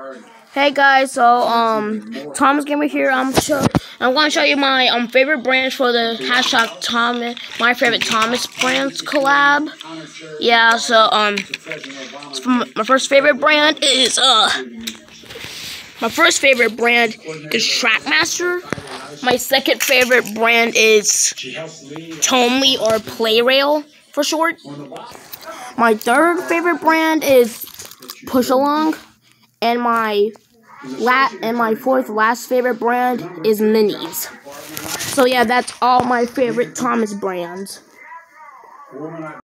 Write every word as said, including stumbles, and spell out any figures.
Hey guys, so um, ThomasGamer here. I'm show I'm going to show you my um favorite brands for the hashtag Thomas my favorite Thomas brands collab. Yeah, so um, so my first favorite brand is uh, my first favorite brand is Trackmaster. My second favorite brand is Tomely or Playrail for short. My third favorite brand is Push Along. And my la and my fourth last favorite brand is Minis. So yeah, that's all my favorite Thomas brands.